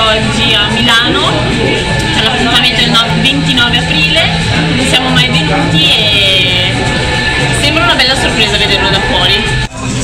oggi a Milano, c'è l'appuntamento il 29 aprile, non siamo mai venuti e sembra una bella sorpresa vederlo da fuori.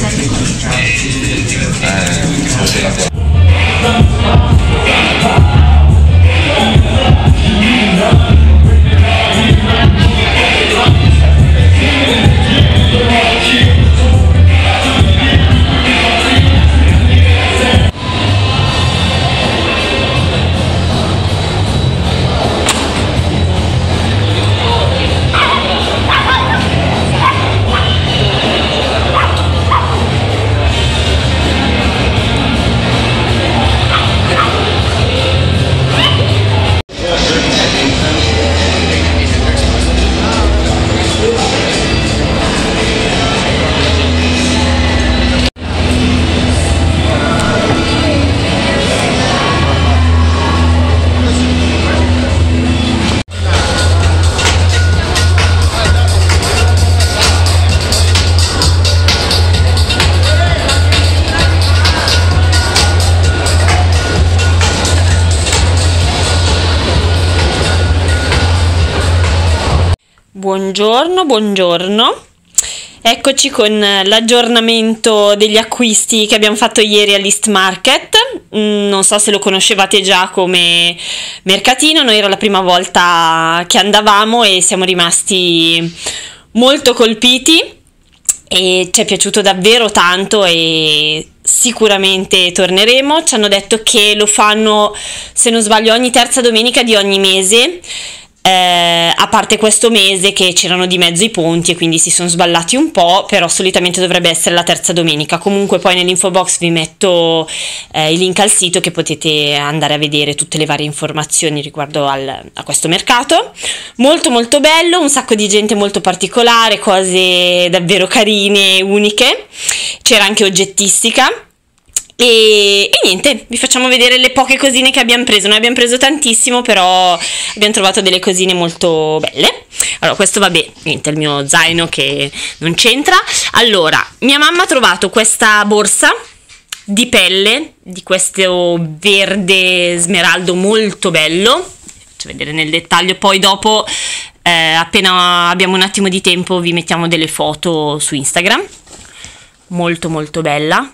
Buongiorno, buongiorno. Eccoci con l'aggiornamento degli acquisti che abbiamo fatto ieri all'East Market. Non so se lo conoscevate già come mercatino, noi era la prima volta che andavamo e siamo rimasti molto colpiti e ci è piaciuto davvero tanto e sicuramente torneremo. Ci hanno detto che lo fanno, se non sbaglio, ogni terza domenica di ogni mese. A parte questo mese che c'erano di mezzo i ponti e quindi si sono sballati un po', però solitamente dovrebbe essere la terza domenica. Comunque poi nell'info box vi metto il link al sito che potete andare a vedere tutte le varie informazioni riguardo a questo mercato. Molto molto bello, un sacco di gente molto particolare, cose davvero carine e uniche, c'era anche oggettistica. E niente, vi facciamo vedere le poche cosine che abbiamo preso. Noi abbiamo preso tantissimo, però abbiamo trovato delle cosine molto belle. Allora, questo vabbè, niente, è il mio zaino che non c'entra. Allora, mia mamma ha trovato questa borsa di pelle, di questo verde smeraldo molto bello. Faccio vedere nel dettaglio, poi dopo, appena abbiamo un attimo di tempo, vi mettiamo delle foto su Instagram. Molto molto bella.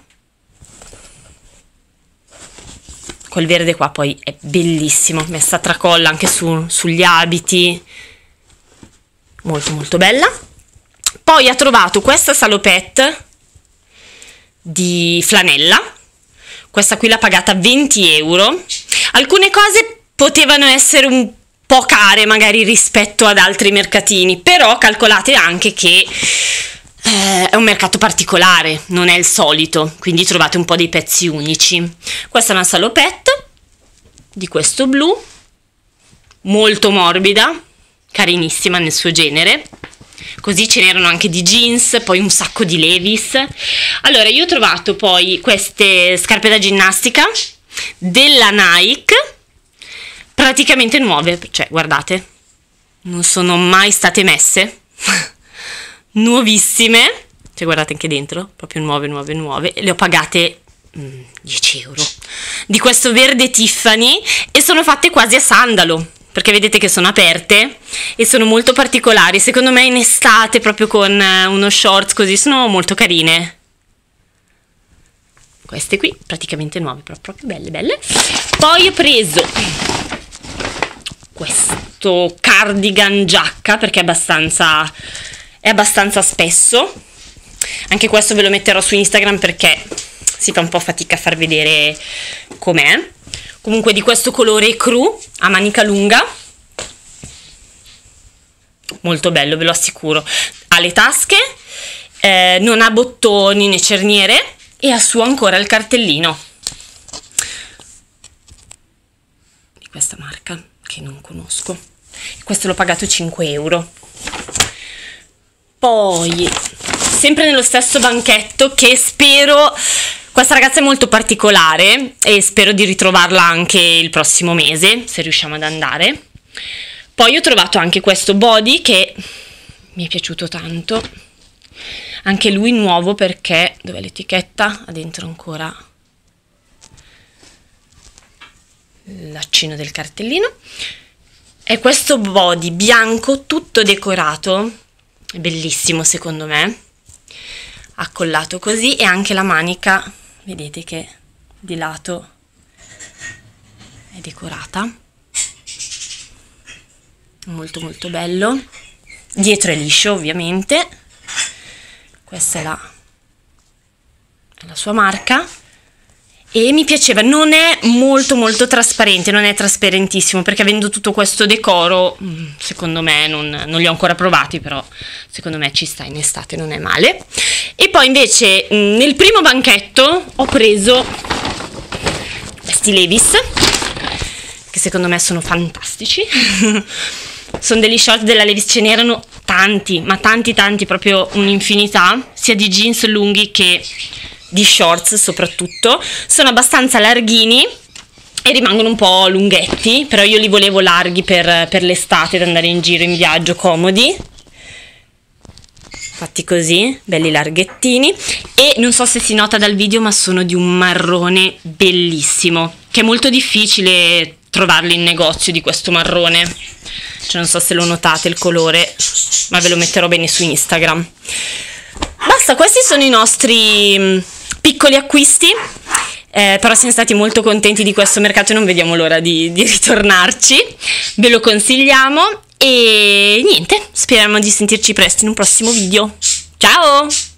Quel verde qua poi è bellissimo, messa a tracolla anche sugli abiti, molto molto bella. Poi ha trovato questa salopette di flanella, questa qui l'ha pagata 20 euro. Alcune cose potevano essere un po' care magari rispetto ad altri mercatini, però calcolate anche che è un mercato particolare, non è il solito, quindi trovate un po' dei pezzi unici. Questa è una salopette di questo blu, molto morbida, carinissima nel suo genere. Così ce n'erano anche di jeans, poi un sacco di Levi's. Allora, io ho trovato poi queste scarpe da ginnastica della Nike, praticamente nuove, cioè guardate, non sono mai state messe. Nuovissime, cioè guardate anche dentro, proprio nuove, le ho pagate 10 euro, di questo verde Tiffany, e sono fatte quasi a sandalo, perché vedete che sono aperte e sono molto particolari. Secondo me in estate, proprio con uno shorts così, sono molto carine. Queste qui praticamente nuove, proprio belle. Poi ho preso questo cardigan giacca, perché è abbastanza spesso. Anche questo ve lo metterò su Instagram perché si fa un po' fatica a far vedere com'è. Comunque di questo colore cru, a manica lunga, molto bello, ve lo assicuro. Ha le tasche, non ha bottoni né cerniere e ha su ancora il cartellino di questa marca che non conosco. Questo l'ho pagato 5 euro. Poi, sempre nello stesso banchetto, che spero, questa ragazza è molto particolare e spero di ritrovarla anche il prossimo mese, se riusciamo ad andare. Poi ho trovato anche questo body che mi è piaciuto tanto, anche lui nuovo perché, dov'è l'etichetta? Ha dentro ancora il laccino del cartellino. È questo body bianco tutto decorato, è bellissimo secondo me, accollato così, e anche la manica, vedete che di lato è decorata, molto molto bello. Dietro è liscio ovviamente, questa è la sua marca. E mi piaceva, non è molto molto trasparente, non è trasparentissimo, perché avendo tutto questo decoro, secondo me, non li ho ancora provati, però secondo me ci sta in estate, non è male. E poi invece nel primo banchetto ho preso questi Levi's, che secondo me sono fantastici. Sono degli short della Levi's, ce n'erano tanti, ma tanti, proprio un'infinità, sia di jeans lunghi che di shorts soprattutto. Sono abbastanza larghini e rimangono un po' lunghetti, però io li volevo larghi per l'estate, da andare in giro in viaggio, comodi, fatti così, belli larghettini. E non so se si nota dal video, ma sono di un marrone bellissimo, che è molto difficile trovarli in negozio di questo marrone, cioè non so se lo notate il colore, ma ve lo metterò bene su Instagram. Basta, questi sono i nostri piccoli acquisti, però siamo stati molto contenti di questo mercato e non vediamo l'ora di ritornarci. Ve lo consigliamo e niente, speriamo di sentirci presto in un prossimo video. Ciao!